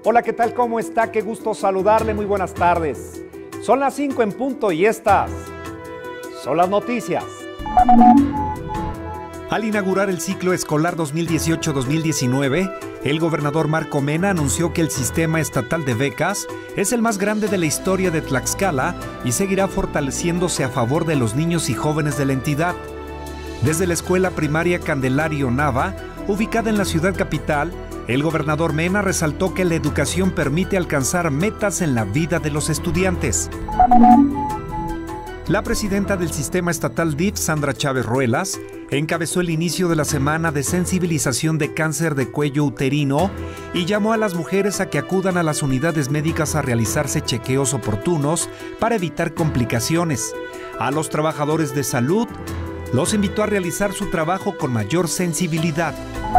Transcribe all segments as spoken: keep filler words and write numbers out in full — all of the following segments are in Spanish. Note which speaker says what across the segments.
Speaker 1: Hola, ¿qué tal? ¿Cómo está? Qué gusto saludarle, muy buenas tardes. Son las cinco en punto y estas son las noticias.
Speaker 2: Al inaugurar el ciclo escolar dos mil dieciocho dos mil diecinueve, el gobernador Marco Mena anunció que el sistema estatal de becas es el más grande de la historia de Tlaxcala y seguirá fortaleciéndose a favor de los niños y jóvenes de la entidad. Desde la escuela primaria Candelario Nava, ubicada en la ciudad capital, el gobernador Mena resaltó que la educación permite alcanzar metas en la vida de los estudiantes. La presidenta del sistema estatal D I F, Sandra Chávez Ruelas, encabezó el inicio de la semana de sensibilización de cáncer de cuello uterino y llamó a las mujeres a que acudan a las unidades médicas a realizarse chequeos oportunos para evitar complicaciones. A los trabajadores de salud los invitó a realizar su trabajo con mayor sensibilidad.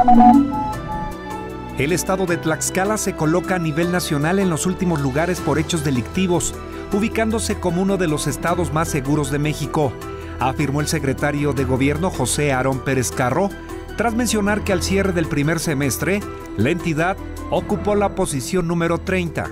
Speaker 2: El estado de Tlaxcala se coloca a nivel nacional en los últimos lugares por hechos delictivos, ubicándose como uno de los estados más seguros de México, afirmó el secretario de Gobierno José Aarón Pérez Carro, tras mencionar que al cierre del primer semestre, la entidad ocupó la posición número treinta.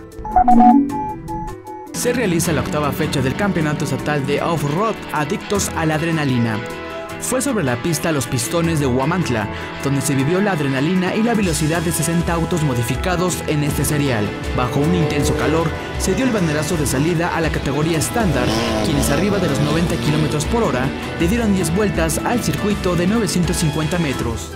Speaker 3: Se realiza la octava fecha del Campeonato Estatal de Off-Road Adictos a la Adrenalina. Fue sobre la pista Los Pistones de Huamantla, donde se vivió la adrenalina y la velocidad de sesenta autos modificados en este serial. Bajo un intenso calor, se dio el banderazo de salida a la categoría estándar, quienes arriba de los noventa kilómetros por hora le dieron diez vueltas al circuito de novecientos cincuenta metros.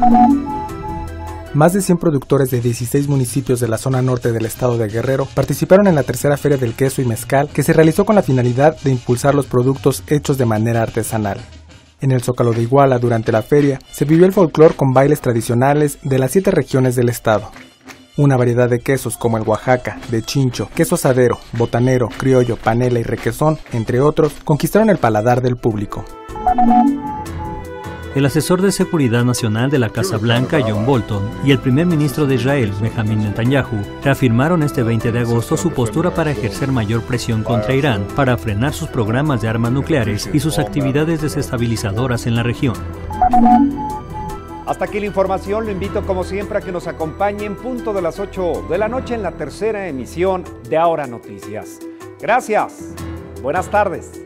Speaker 4: Más de cien productores de dieciséis municipios de la zona norte del estado de Guerrero participaron en la tercera Feria del Queso y Mezcal, que se realizó con la finalidad de impulsar los productos hechos de manera artesanal. En el Zócalo de Iguala, durante la feria, se vivió el folclor con bailes tradicionales de las siete regiones del estado. Una variedad de quesos como el Oaxaca, de Chincho, queso asadero, botanero, criollo, panela y requesón, entre otros, conquistaron el paladar del público.
Speaker 5: El asesor de Seguridad Nacional de la Casa Blanca, John Bolton, y el primer ministro de Israel, Benjamin Netanyahu, reafirmaron este veinte de agosto su postura para ejercer mayor presión contra Irán para frenar sus programas de armas nucleares y sus actividades desestabilizadoras en la región.
Speaker 1: Hasta aquí la información, lo invito como siempre a que nos acompañe en punto de las ocho de la noche en la tercera emisión de Ahora Noticias. Gracias, buenas tardes.